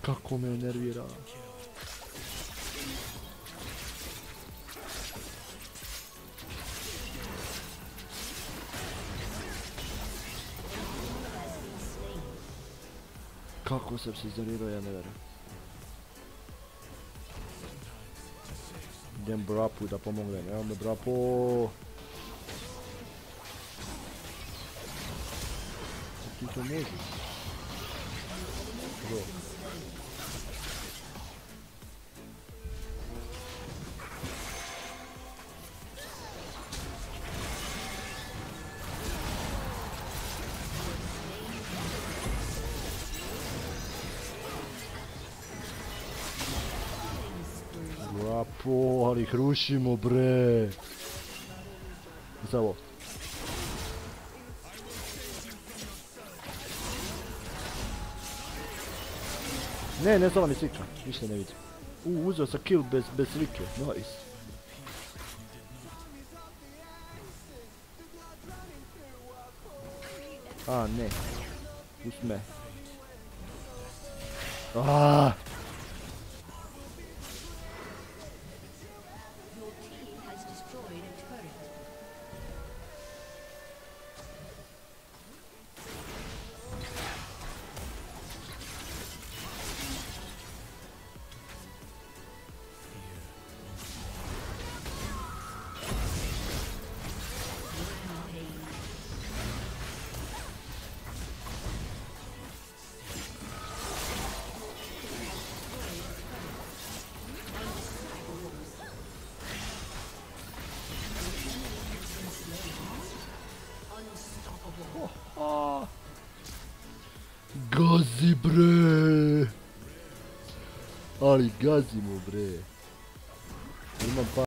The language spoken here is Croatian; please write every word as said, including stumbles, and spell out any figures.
Kako me nervira. Kako sam se izolirao, ja ne vjerujem. Idem Brapu da pomognem, evo me Brapo. Ti to možeš? Bro. Brapo, ali ih rušimo bre. Samo. Ne, ne zvala mi slika, ništa ne vidim. U, uzeo sam kill bez, bez slike, nice. A, ne. Usme. Aaaa. Gazi bre! Ali gazimo bre! Imam pa